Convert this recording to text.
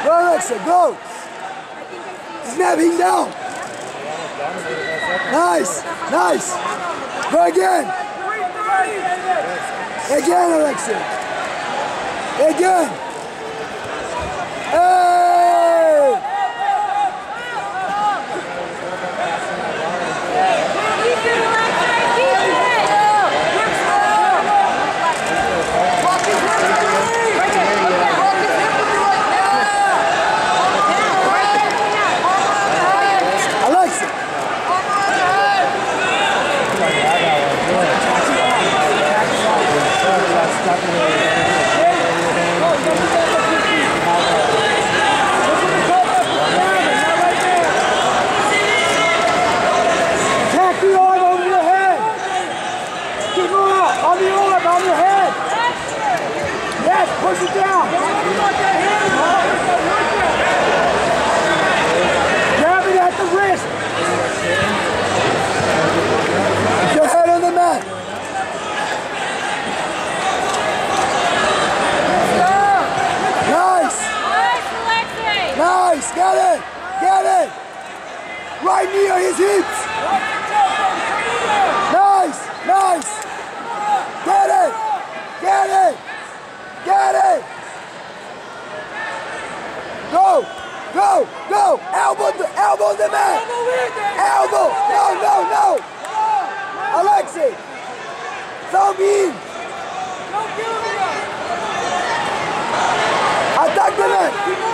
Go, Alexa, go! Snap him down! Nice! Nice! Go again! Again, Alexa! Again! Hey! Alexa! Attack the arm over your head! Keep moving up! On the arm, on your head! Yes, push it down! Grab it at the wrist! Put your head on the mat! Nice! Nice! Get it! Get it! Right near his hips! Nice! Nice! Get it! Get it! Get it! Go! Go! Go! Elbow the man! Elbow! No, no, no! Alexei! Thumb in! Attack the man!